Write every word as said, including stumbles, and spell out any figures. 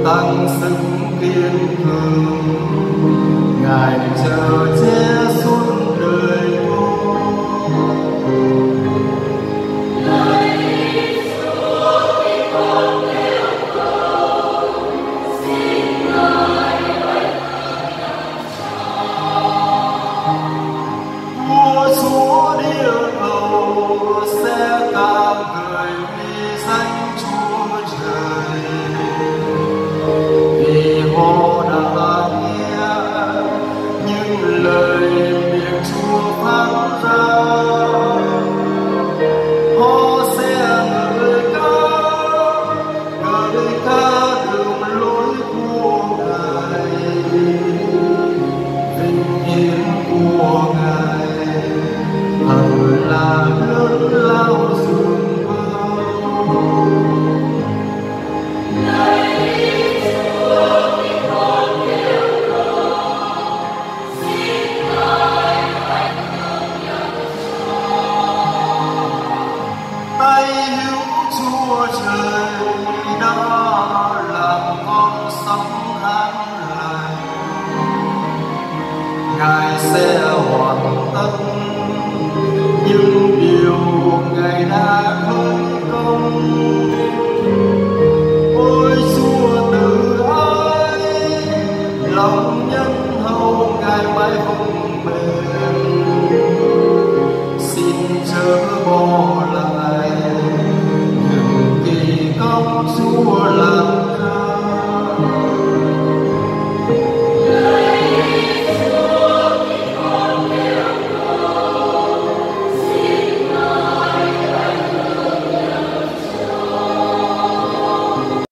tăng sức kiên cường, Ngài chờ che suốt đời tôi. Vua Chúa địa cầu sẽ ca ngợi vì danh Chúa trời, vì họ đã nghe những lời miệng Chúa phán ra. Họ sẽ ngợi ca, ngợi ca đường lối của Ngài, vinh hiển của Ngài thật là lớn lao dường bao. Tay hữu Chúa trời đã làm con sống an lành, Ngài sẽ